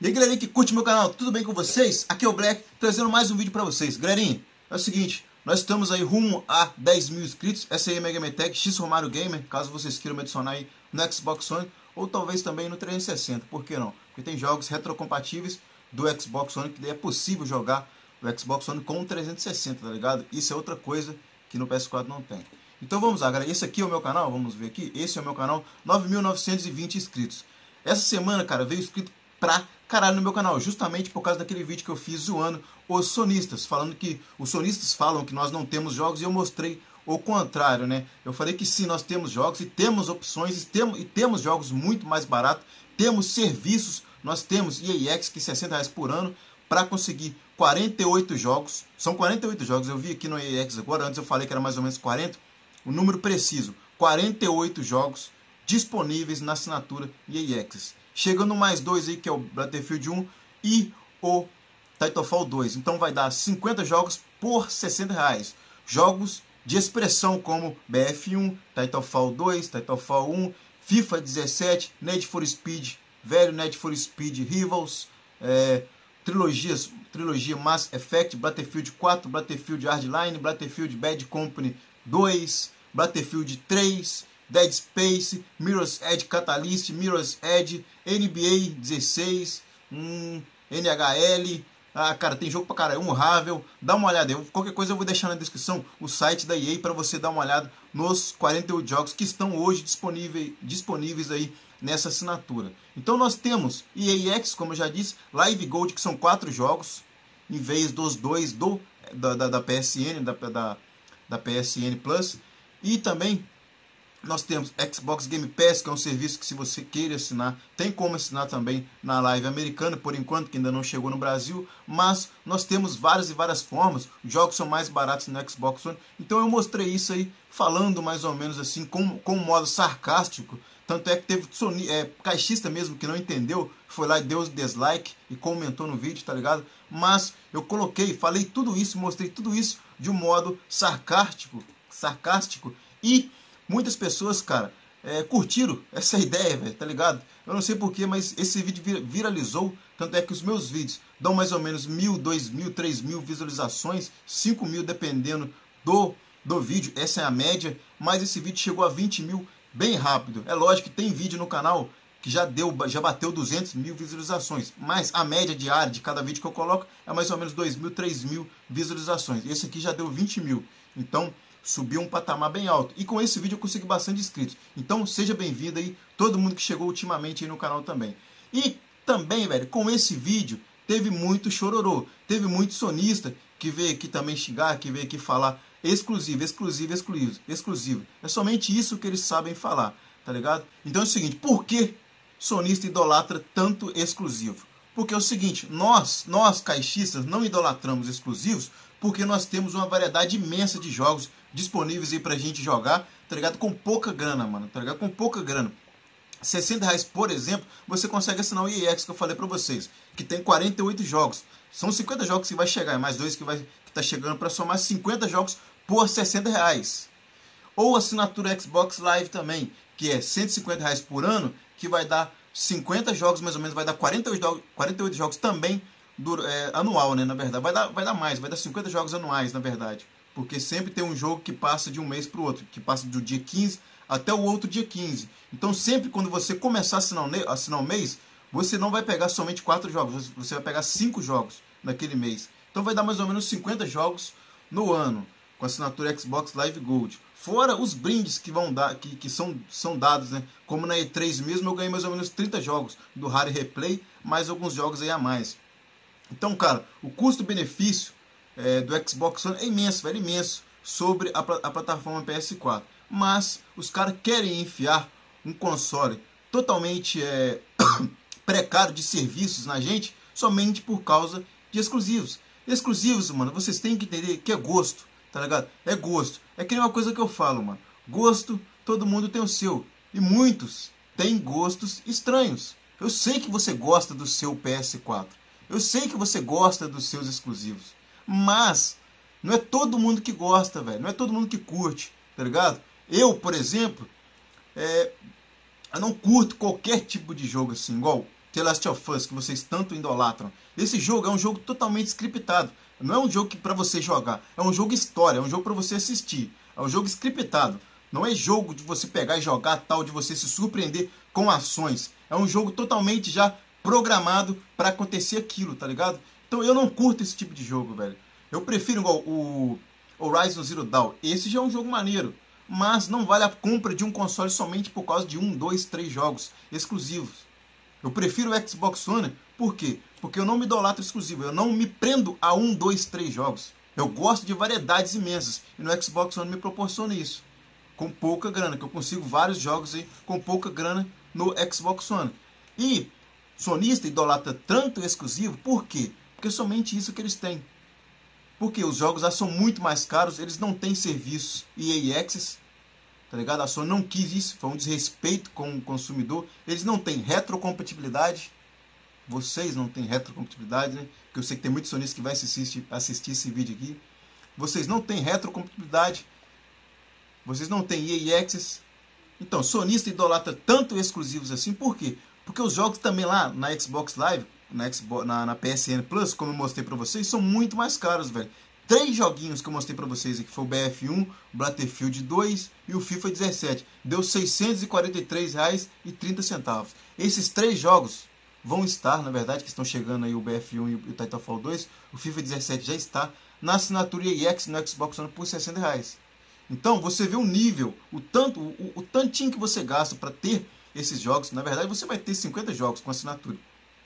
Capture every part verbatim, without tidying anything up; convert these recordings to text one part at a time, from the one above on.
E aí, galerinha que curte meu canal, tudo bem com vocês? Aqui é o Black, trazendo mais um vídeo pra vocês. Galerinha, é o seguinte, nós estamos aí rumo a dez mil inscritos. Essa aí é a Mega Man Tech X Romário Gamer, caso vocês queiram me adicionar aí no Xbox One, ou talvez também no trezentos e sessenta, por que não? Porque tem jogos retrocompatíveis do Xbox One, que é possível jogar o Xbox One com o trezentos e sessenta, tá ligado? Isso é outra coisa que no P S quatro não tem. Então vamos lá, galera, esse aqui é o meu canal, vamos ver aqui, esse é o meu canal, nove mil novecentos e vinte inscritos. Essa semana, cara, veio inscrito pra caralho no meu canal, justamente por causa daquele vídeo que eu fiz zoando os sonistas, falando que os sonistas falam que nós não temos jogos, e eu mostrei o contrário, né? Eu falei que sim, nós temos jogos e temos opções, e temos, e temos jogos muito mais baratos, temos serviços, nós temos E A X, que é sessenta reais por ano, para conseguir quarenta e oito jogos, são quarenta e oito jogos, eu vi aqui no E A X agora, antes eu falei que era mais ou menos quarenta, o número preciso, quarenta e oito jogos disponíveis na assinatura E A X. Chegando mais dois aí, que é o Battlefield um e o Titanfall dois. Então vai dar cinquenta jogos por sessenta reais. Jogos de expressão como B F um, Titanfall dois, Titanfall um, FIFA dezessete, Need for Speed, velho Need for Speed Rivals, é, trilogias, trilogia Mass Effect, Battlefield quatro, Battlefield Hardline, Battlefield Bad Company dois, Battlefield três, Dead Space, Mirror's Edge Catalyst, Mirror's Edge, N B A dezesseis, hum, N H L, ah, cara, tem jogo pra caralho, um Ravel, dá uma olhada, eu, qualquer coisa eu vou deixar na descrição o site da E A para você dar uma olhada nos quarenta e oito jogos que estão hoje disponíveis, disponíveis aí nessa assinatura. Então nós temos E A X, como eu já disse, Live Gold, que são quatro jogos, em vez dos dois do, da, da, da P S N, da, da, da P S N Plus, e também nós temos Xbox Game Pass, que é um serviço que, se você queira assinar, tem como assinar também na Live americana, por enquanto, que ainda não chegou no Brasil, mas nós temos várias e várias formas, os jogos são mais baratos no Xbox One, então eu mostrei isso aí, falando mais ou menos assim, com, com um modo sarcástico, tanto é que teve soni, é, caixista mesmo que não entendeu, foi lá e deu dislike e comentou no vídeo, tá ligado? Mas eu coloquei, falei tudo isso, mostrei tudo isso de um modo sarcástico, sarcástico e muitas pessoas, cara, é, curtiram essa ideia, velho, tá ligado? Eu não sei porquê, mas esse vídeo vir, viralizou. Tanto é que os meus vídeos dão mais ou menos mil, dois mil, três mil visualizações, cinco mil dependendo do, do vídeo. Essa é a média, mas esse vídeo chegou a vinte mil bem rápido. É lógico que tem vídeo no canal que já, deu, já bateu duzentos mil visualizações, mas a média diária de cada vídeo que eu coloco é mais ou menos dois mil, três mil visualizações. Esse aqui já deu vinte mil. Então subiu um patamar bem alto. E com esse vídeo eu consegui bastante inscritos. Então seja bem-vindo aí, todo mundo que chegou ultimamente aí no canal também. E também, velho, com esse vídeo teve muito chororô. Teve muito sonista que veio aqui também xingar, que veio aqui falar exclusivo, exclusivo, exclusivo, exclusivo. É somente isso que eles sabem falar, tá ligado? Então é o seguinte, por que sonista idolatra tanto exclusivo? Porque é o seguinte, nós, nós caixistas, não idolatramos exclusivos, porque nós temos uma variedade imensa de jogos disponíveis aí pra gente jogar, tá ligado? Com pouca grana, mano, tá ligado? Com pouca grana. sessenta reais, por exemplo, você consegue assinar o E A X que eu falei pra vocês, que tem quarenta e oito jogos. São cinquenta jogos que vai chegar, mais dois que, vai, que tá chegando pra somar cinquenta jogos por sessenta reais. Ou assinatura Xbox Live também, que é cento e cinquenta reais por ano, que vai dar cinquenta jogos, mais ou menos, vai dar quarenta e oito jogos também, do, é, anual, né, na verdade. Vai dar, vai dar mais, vai dar cinquenta jogos anuais, na verdade. Porque sempre tem um jogo que passa de um mês para o outro, que passa do dia quinze até o outro dia quinze. Então sempre quando você começar a assinar, um, assinar um mês, você não vai pegar somente quatro jogos, você vai pegar cinco jogos naquele mês. Então vai dar mais ou menos cinquenta jogos no ano, com a assinatura Xbox Live Gold. Fora os brindes que vão dar, que, que são, são dados, né? Como na E três mesmo, eu ganhei mais ou menos trinta jogos do Rare Replay, mais alguns jogos aí a mais. Então, cara, o custo-benefício é, do Xbox One é imenso, velho, imenso, sobre a, a plataforma P S quatro. Mas os caras querem enfiar um console totalmente é, precário de serviços na gente, somente por causa de exclusivos. Exclusivos, mano, vocês têm que entender que é gosto, tá ligado? É gosto. É que nem uma coisa que eu falo, mano. Gosto, todo mundo tem o seu. E muitos têm gostos estranhos. Eu sei que você gosta do seu P S quatro. Eu sei que você gosta dos seus exclusivos. Mas não é todo mundo que gosta, velho. Não é todo mundo que curte, tá ligado? Eu, por exemplo, é, eu não curto qualquer tipo de jogo assim, igual The Last of Us, que vocês tanto idolatram. Esse jogo é um jogo totalmente scriptado. Não é um jogo para você jogar, é um jogo história, é um jogo para você assistir. É um jogo scriptado. Não é jogo de você pegar e jogar tal, de você se surpreender com ações. É um jogo totalmente já programado para acontecer aquilo, tá ligado? Então eu não curto esse tipo de jogo, velho. Eu prefiro igual o Horizon Zero Dawn. Esse já é um jogo maneiro, mas não vale a compra de um console somente por causa de um, dois, três jogos exclusivos. Eu prefiro o Xbox One, por quê? Porque eu não me idolatro exclusivo, eu não me prendo a um, dois, três jogos. Eu gosto de variedades imensas, e no Xbox One me proporciona isso. Com pouca grana, que eu consigo vários jogos aí com pouca grana no Xbox One. E sonista idolatra tanto exclusivo, por quê? Porque é somente isso que eles têm. Porque os jogos já são muito mais caros, eles não têm serviços E A Access, tá ligado? A Sony não quis isso, foi um desrespeito com o consumidor. Eles não têm retrocompatibilidade. Vocês não têm retrocompatibilidade, né? Porque eu sei que tem muitos sonistas que vai assistir, assistir esse vídeo aqui. Vocês não têm retrocompatibilidade. Vocês não têm E A Access. Então, sonista idolatra tanto exclusivos assim, por quê? Porque os jogos também lá na Xbox Live, na, Xbox, na, na P S N Plus, como eu mostrei pra vocês, são muito mais caros, velho. Três joguinhos que eu mostrei pra vocês aqui, foi o B F um, o Battlefield dois e o FIFA dezessete. Deu seiscentos e quarenta e três reais e trinta centavos. Esses três jogos vão estar, na verdade, que estão chegando aí o B F um e o Titanfall dois, o FIFA dezessete já está na assinatura E A Access no Xbox One por sessenta reais. Então, você vê o nível, o tanto, o, o tantinho que você gasta para ter esses jogos. Na verdade, você vai ter cinquenta jogos com assinatura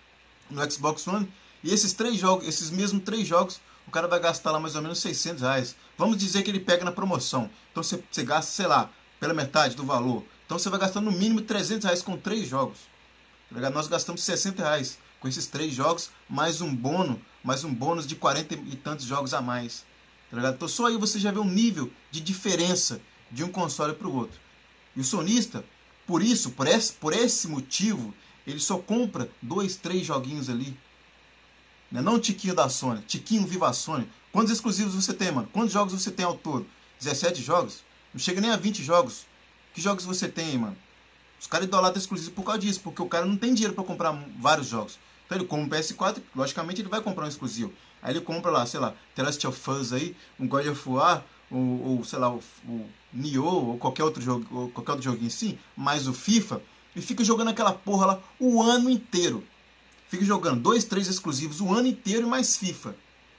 no Xbox One. E esses três jogos, esses mesmos três jogos, o cara vai gastar lá mais ou menos seiscentos reais. Vamos dizer que ele pega na promoção. Então, você, você gasta, sei lá, pela metade do valor. Então, você vai gastar no mínimo trezentos reais com três jogos. Tá ligado? Nós gastamos sessenta reais com esses três jogos, mais um bônus, mais um bônus de quarenta e tantos jogos a mais. Tá ligado? Então só aí você já vê um nível de diferença de um console para o outro. E o sonista, por isso, por esse, por esse motivo, ele só compra dois, três joguinhos ali. Não é não o tiquinho da Sony, tiquinho Viva a Sony. Quantos exclusivos você tem, mano? Quantos jogos você tem ao todo? dezessete jogos? Não chega nem a vinte jogos. Que jogos você tem aí, mano? Os caras idolatram exclusivos por causa disso, porque o cara não tem dinheiro para comprar vários jogos. Então ele compra um P S quatro, logicamente ele vai comprar um exclusivo. Aí ele compra lá, sei lá, The Last of Us aí, um God of War, ou, ou sei lá, o, o Nioh, ou qualquer outro jogo, ou qualquer outro joguinho assim, mais o FIFA, e fica jogando aquela porra lá o ano inteiro. Fica jogando dois, três exclusivos o ano inteiro e mais FIFA.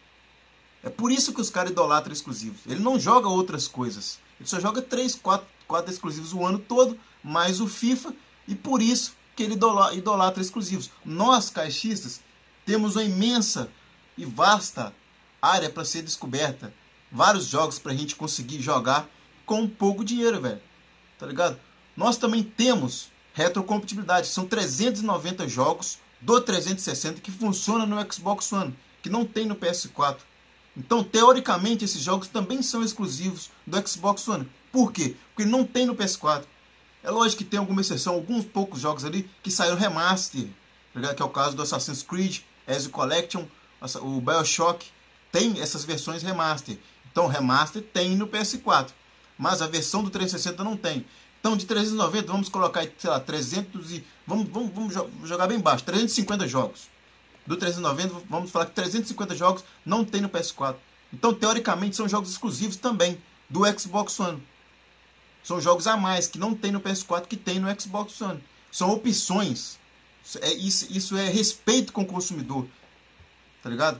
É por isso que os caras idolatram exclusivos. Ele não joga outras coisas. Ele só joga três, quatro, quatro exclusivos o ano todo, mais o FIFA, e por isso que ele idolatra exclusivos. Nós, caixistas, temos uma imensa e vasta área para ser descoberta. Vários jogos para a gente conseguir jogar com pouco dinheiro, velho. Tá ligado? Nós também temos retrocompatibilidade. São trezentos e noventa jogos do trezentos e sessenta que funcionam no Xbox One, que não tem no P S quatro. Então, teoricamente, esses jogos também são exclusivos do Xbox One. Por quê? Porque não tem no P S quatro. É lógico que tem alguma exceção, alguns poucos jogos ali que saíram remaster, que é o caso do Assassin's Creed, Ezio Collection, o BioShock, tem essas versões remaster. Então, remaster tem no P S quatro, mas a versão do trezentos e sessenta não tem. Então, de trezentos e noventa, vamos colocar, sei lá, trezentos e... Vamos, vamos, vamos jogar bem baixo, trezentos e cinquenta jogos. Do trezentos e noventa, vamos falar que trezentos e cinquenta jogos não tem no P S quatro. Então, teoricamente, são jogos exclusivos também do Xbox One. São jogos a mais que não tem no P S quatro, que tem no Xbox One. São opções. É, isso, isso é respeito com o consumidor. Tá ligado?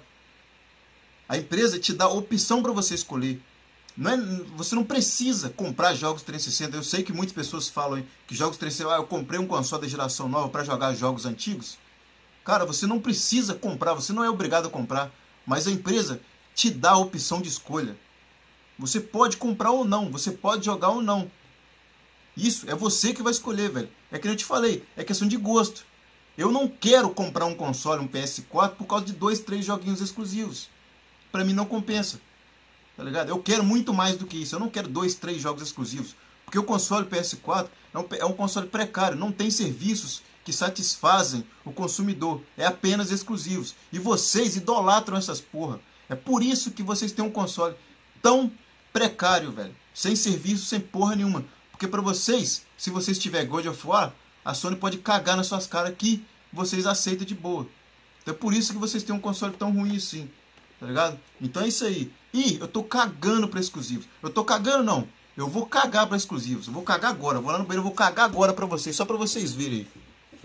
A empresa te dá opção para você escolher. Não é, você não precisa comprar jogos trezentos e sessenta. Eu sei que muitas pessoas falam que jogos trezentos e sessenta... Ah, eu comprei um console da geração nova para jogar jogos antigos. Cara, você não precisa comprar. Você não é obrigado a comprar. Mas a empresa te dá a opção de escolha. Você pode comprar ou não. Você pode jogar ou não. Isso, é você que vai escolher, velho. É que eu te falei, é questão de gosto. Eu não quero comprar um console, um P S quatro, por causa de dois, três joguinhos exclusivos. Pra mim não compensa. Tá ligado? Eu quero muito mais do que isso. Eu não quero dois, três jogos exclusivos. Porque o console P S quatro é um, é um console precário. Não tem serviços que satisfazem o consumidor. É apenas exclusivos. E vocês idolatram essas porra. É por isso que vocês têm um console tão precário, velho. Sem serviço, sem porra nenhuma. Porque para vocês, se vocês tiverem God of War, a Sony pode cagar nas suas caras que vocês aceitam de boa. Então é por isso que vocês têm um console tão ruim assim, tá ligado? Então é isso aí. E eu tô cagando pra exclusivos. Eu tô cagando não. Eu vou cagar pra exclusivos. Eu vou cagar agora. Eu vou lá no banheiro, eu vou cagar agora pra vocês. Só pra vocês verem aí.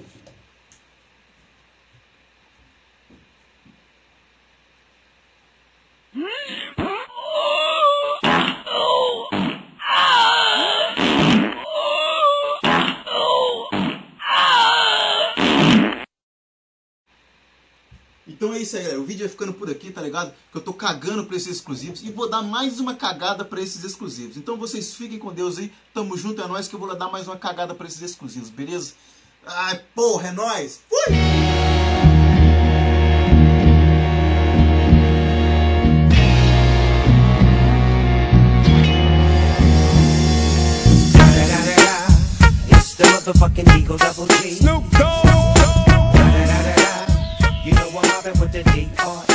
Então é isso aí, galera. O vídeo vai ficando por aqui, tá ligado? Que eu tô cagando pra esses exclusivos. E vou dar mais uma cagada pra esses exclusivos. Então vocês fiquem com Deus aí. Tamo junto, é nóis que eu vou lá dar mais uma cagada pra esses exclusivos, beleza? Ai, porra, é nóis! Fui! Motherfucking Eagle Double G. Snoop Dogg. You know I'm mobbing with the D R